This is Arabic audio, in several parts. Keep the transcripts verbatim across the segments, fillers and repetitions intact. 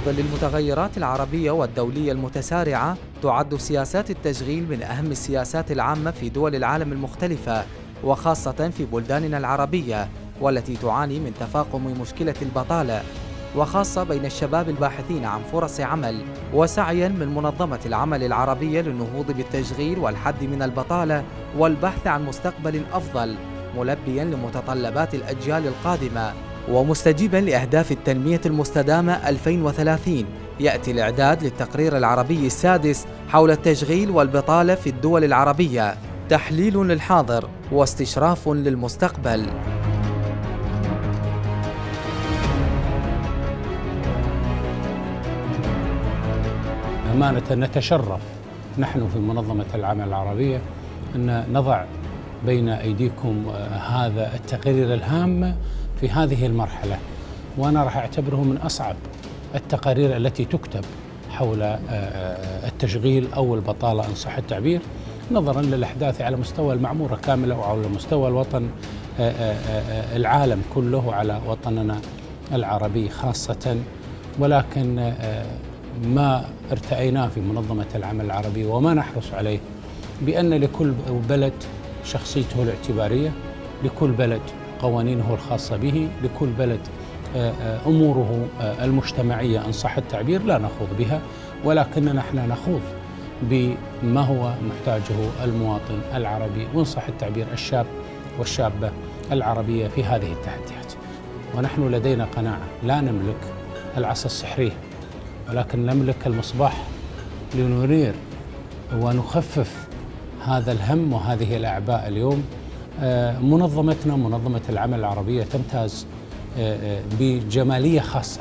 ظل المتغيرات العربية والدولية المتسارعة، تعد سياسات التشغيل من أهم السياسات العامة في دول العالم المختلفة، وخاصة في بلداننا العربية والتي تعاني من تفاقم مشكلة البطالة، وخاصة بين الشباب الباحثين عن فرص عمل، وسعياً من منظمة العمل العربية للنهوض بالتشغيل والحد من البطالة والبحث عن مستقبل أفضل، ملبياً لمتطلبات الأجيال القادمة ومستجيباً لأهداف التنمية المستدامة ألفين وثلاثين. يأتي الإعداد للتقرير العربي السادس حول التشغيل والبطالة في الدول العربية، تحليل للحاضر واستشراف للمستقبل. أمانة نتشرف نحن في منظمة العمل العربية أن نضع بين أيديكم هذا التقرير الهام في هذه المرحلة، وأنا راح أعتبره من أصعب التقارير التي تكتب حول التشغيل أو البطالة إن صح التعبير، نظرا للأحداث على مستوى المعمورة كاملة وعلى مستوى الوطن العالم كله، على وطننا العربي خاصة. ولكن ما ارتأيناه في منظمة العمل العربي وما نحرص عليه بأن لكل بلد شخصيته الاعتبارية، لكل بلد قوانينه الخاصة به، لكل بلد أموره المجتمعية إن صح التعبير لا نخوض بها، ولكننا نحن نخوض بما هو محتاجه المواطن العربي وإن صح التعبير الشاب والشابة العربية في هذه التحديات. ونحن لدينا قناعة لا نملك العصا السحرية، ولكن نملك المصباح لننير ونخفف هذا الهم وهذه الأعباء. اليوم منظمتنا منظمة العمل العربية تمتاز بجمالية خاصة.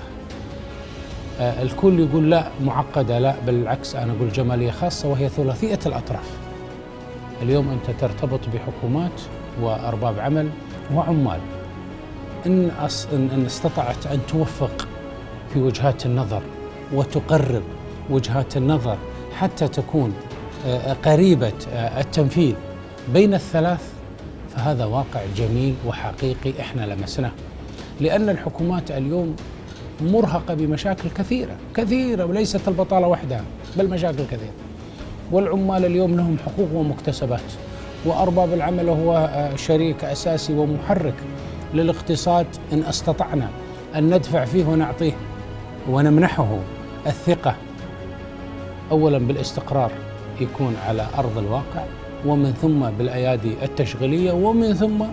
الكل يقول لا معقدة، لا بالعكس أنا أقول جمالية خاصة، وهي ثلاثية الأطراف. اليوم أنت ترتبط بحكومات وأرباب عمل وعمال. إن, إن استطعت أن توفق في وجهات النظر وتقرب وجهات النظر حتى تكون قريبة التنفيذ بين الثلاث، فهذا واقع جميل وحقيقي احنا لمسناه. لأن الحكومات اليوم مرهقة بمشاكل كثيرة كثيرة، وليست البطالة وحدها بل مشاكل كثيرة. والعمال اليوم لهم حقوق ومكتسبات، وأرباب العمل هو شريك أساسي ومحرك للاقتصاد إن استطعنا أن ندفع فيه ونعطيه ونمنحه الثقة، أولا بالاستقرار يكون على أرض الواقع، ومن ثم بالأيادي التشغيلية، ومن ثم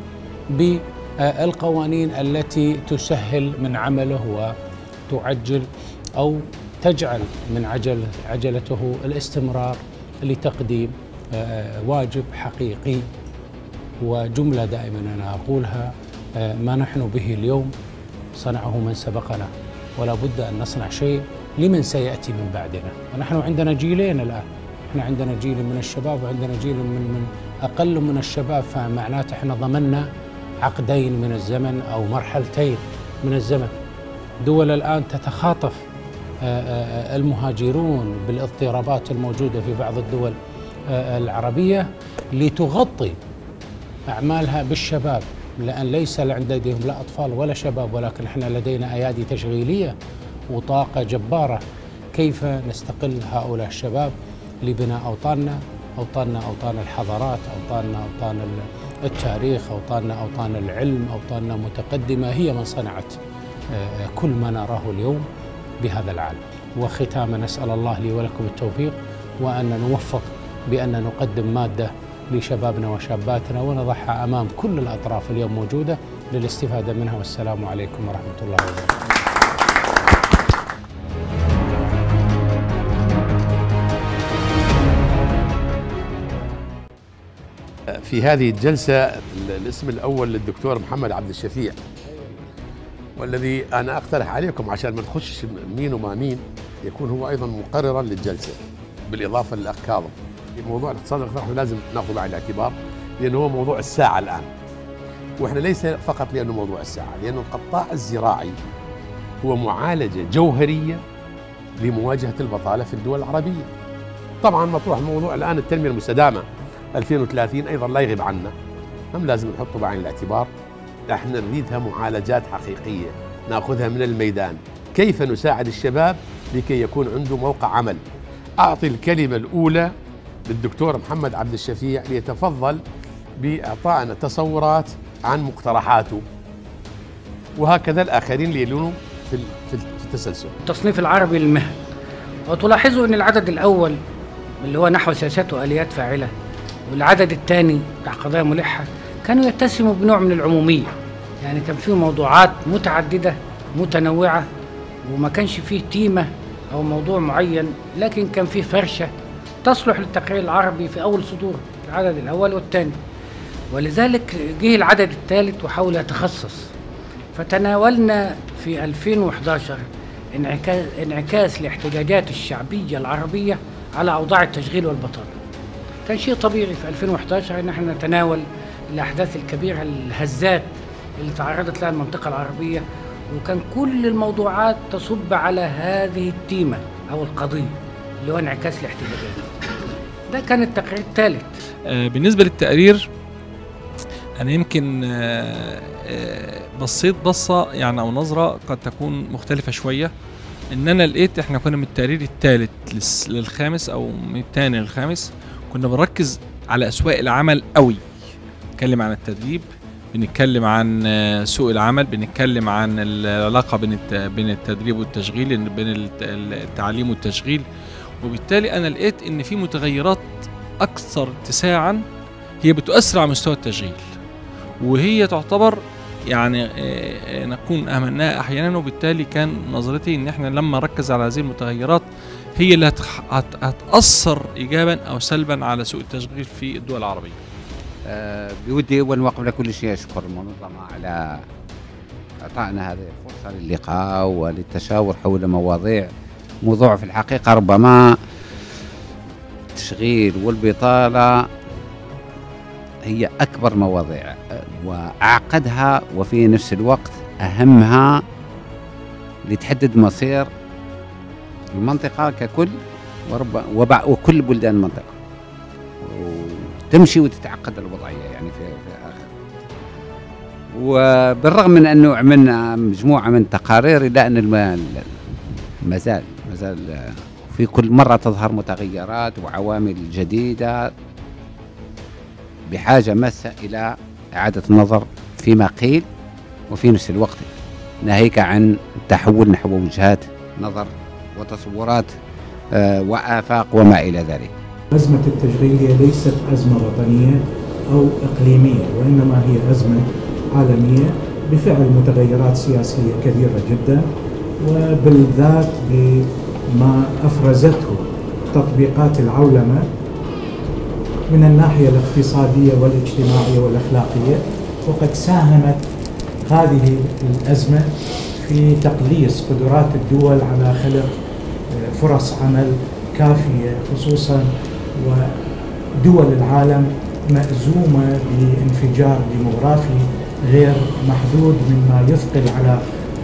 بالقوانين التي تسهل من عمله وتعجل أو تجعل من عجل عجلته الاستمرار لتقديم واجب حقيقي. وجملة دائما أنا أقولها، ما نحن به اليوم صنعه من سبقنا، ولا بد أن نصنع شيء لمن سيأتي من بعدنا. ونحن عندنا جيلين الآن، احنا عندنا جيل من الشباب وعندنا جيل من, من أقل من الشباب، فمعناته احنا ضمننا عقدين من الزمن أو مرحلتين من الزمن. دول الآن تتخاطف المهاجرون بالاضطرابات الموجودة في بعض الدول العربية لتغطي أعمالها بالشباب، لأن ليس لديهم لا أطفال ولا شباب، ولكن احنا لدينا أيادي تشغيلية وطاقة جبارة. كيف نستقل هؤلاء الشباب لبناء أوطاننا، أوطاننا أوطان الحضارات، أوطاننا أوطان التاريخ، أوطاننا أوطان العلم، أوطاننا متقدمة هي من صنعت كل ما نراه اليوم بهذا العالم. وختاما نسأل الله لي ولكم التوفيق، وأن نوفق بأن نقدم مادة لشبابنا وشاباتنا ونضعها أمام كل الأطراف اليوم موجودة للاستفادة منها. والسلام عليكم ورحمة الله وبركاته. في هذه الجلسة الاسم الأول للدكتور محمد عبد الشفيع، والذي أنا أقترح عليكم عشان ما نخش مين وما مين يكون هو أيضا مقررا للجلسة، بالإضافة للأخ كاظم. موضوع الاقتصاد الاقتصادي لازم ناخذه بعين الاعتبار، لأنه هو موضوع الساعة الآن، وإحنا ليس فقط لأنه موضوع الساعة، لأنه القطاع الزراعي هو معالجة جوهرية لمواجهة البطالة في الدول العربية. طبعا مطروح موضوع الآن التنمية المستدامة ألفين وثلاثين أيضا لا يغيب عنا، هم لازم نحطه بعين الاعتبار. احنا نريدها معالجات حقيقية ناخذها من الميدان، كيف نساعد الشباب لكي يكون عنده موقع عمل. أعطي الكلمة الأولى للدكتور محمد عبد الشفيع ليتفضل بإعطائنا تصورات عن مقترحاته، وهكذا الآخرين ليلونوا في في التسلسل. التصنيف العربي للمهن، وتلاحظوا أن العدد الأول اللي هو نحو سياسات وآليات فاعلة، والعدد الثاني بتاع قضايا ملحة، كانوا يتسموا بنوع من العمومية، يعني كان فيه موضوعات متعددة متنوعة، وما كانش فيه تيمة أو موضوع معين، لكن كان فيه فرشة تصلح للتقرير العربي في أول صدور العدد الأول والثاني. ولذلك جه العدد الثالث وحاول يتخصص، فتناولنا في ألفين وإحدى عشر انعكاس, انعكاس الاحتجاجات الشعبية العربية على أوضاع التشغيل والبطالة. كان شيء طبيعي في ألفين وإحدى عشر إن احنا نتناول الأحداث الكبيرة الهزات اللي تعرضت لها المنطقة العربية، وكان كل الموضوعات تصب على هذه التيمة أو القضية اللي هو انعكاس الاحتجاجات. ده كان التقرير الثالث. بالنسبة للتقرير أنا يمكن بصيت بصة يعني أو نظرة قد تكون مختلفة شوية، إن أنا لقيت إحنا كنا من التقرير الثالث للخامس أو من الثاني للخامس كنا بنركز على أسواق العمل قوي، بنتكلم عن التدريب، بنتكلم عن سوق العمل، بنتكلم عن العلاقة بين التدريب والتشغيل، بين التعليم والتشغيل. وبالتالي أنا لقيت إن في متغيرات أكثر اتساعا هي بتؤثر على مستوى التشغيل، وهي تعتبر يعني نكون أهملناها أحيانا. وبالتالي كان نظرتي إن إحنا لما نركز على هذه المتغيرات هي اللي هتأثر إيجابا أو سلبا على سوق التشغيل في الدول العربية. أه بودي أول وقبل كل شيء أشكر المنظمة على إعطائنا هذه الفرصة للقاء وللتشاور حول مواضيع موضوع في الحقيقة ربما التشغيل والبطالة هي أكبر مواضيع وأعقدها، وفي نفس الوقت أهمها لتحدد مصير المنطقة ككل وكل بلدان المنطقة، وتمشي وتتعقد الوضعية يعني في, في آخر. وبالرغم من أنه عملنا مجموعة من تقارير إلا أن ما زال ما زال في كل مرة تظهر متغيرات وعوامل جديدة بحاجة ماسة إلى إعادة النظر فيما قيل، وفي نفس الوقت ناهيك عن التحول نحو وجهات نظر وتصورات آه وآفاق وما إلى ذلك. أزمة التشغيل هي ليست أزمة وطنية أو إقليمية، وإنما هي أزمة عالمية بفعل متغيرات سياسية كبيرة جدا، وبالذات بما أفرزته تطبيقات العولمة من الناحية الاقتصادية والاجتماعية والأخلاقية. وقد ساهمت هذه الأزمة في تقليص قدرات الدول على خلق فرص عمل كافية، خصوصا ودول العالم مأزومة بانفجار ديموغرافي غير محدود، مما يثقل على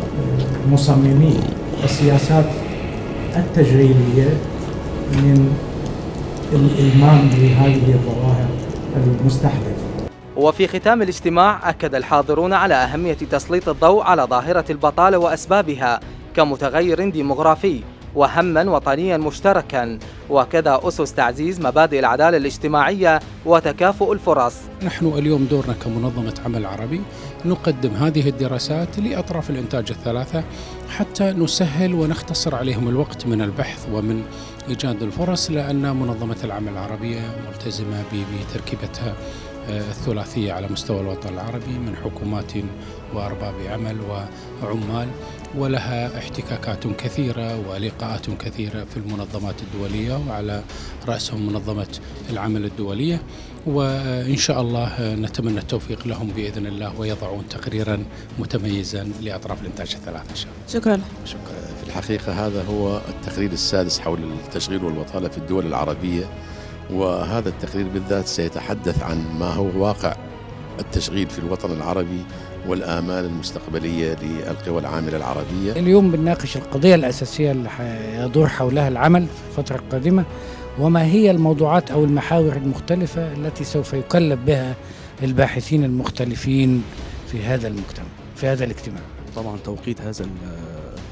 مصممي السياسات التشغيلية من الإلمام بهذه الظواهر المستحدثة. وفي ختام الاجتماع أكد الحاضرون على أهمية تسليط الضوء على ظاهرة البطالة وأسبابها كمتغير ديموغرافي وهما وطنيا مشتركا، وكذا أسس تعزيز مبادئ العدالة الاجتماعية وتكافؤ الفرص. نحن اليوم دورنا كمنظمة عمل عربي نقدم هذه الدراسات لأطراف الإنتاج الثلاثة حتى نسهل ونختصر عليهم الوقت من البحث ومن إيجاد الفرص، لأن منظمة العمل العربية ملتزمة بتركيبتها الثلاثية على مستوى الوطن العربي من حكومات وأرباب عمل وعمال، ولها احتكاكات كثيرة ولقاءات كثيرة في المنظمات الدولية وعلى رأسهم منظمة العمل الدولية، وإن شاء الله نتمنى التوفيق لهم بإذن الله ويضعون تقريرا متميزا لأطراف الإنتاج الثلاثة إن شاء الله. شكرا. شكرا. في الحقيقة هذا هو التقرير السادس حول التشغيل والبطالة في الدول العربية، وهذا التقرير بالذات سيتحدث عن ما هو واقع التشغيل في الوطن العربي والآمال المستقبلية للقوى العاملة العربية. اليوم بنناقش القضية الأساسية اللي يدور حولها العمل في الفترة القادمة، وما هي الموضوعات أو المحاور المختلفة التي سوف يكلف بها الباحثين المختلفين في هذا المجتمع في هذا الاجتماع. طبعا توقيت هذا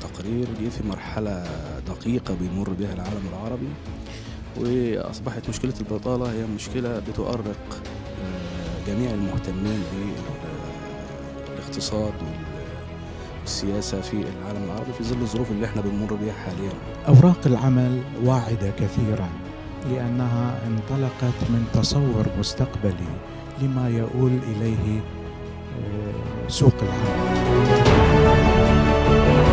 التقرير جه في مرحلة دقيقة بيمر بها العالم العربي، وأصبحت مشكلة البطالة هي مشكلة بتؤرق جميع المهتمين بالاقتصاد والسياسة في العالم العربي في ظل الظروف اللي احنا بنمر بها حاليا. أوراق العمل واعدة كثيرا لأنها انطلقت من تصور مستقبلي لما يؤول إليه سوق العمل.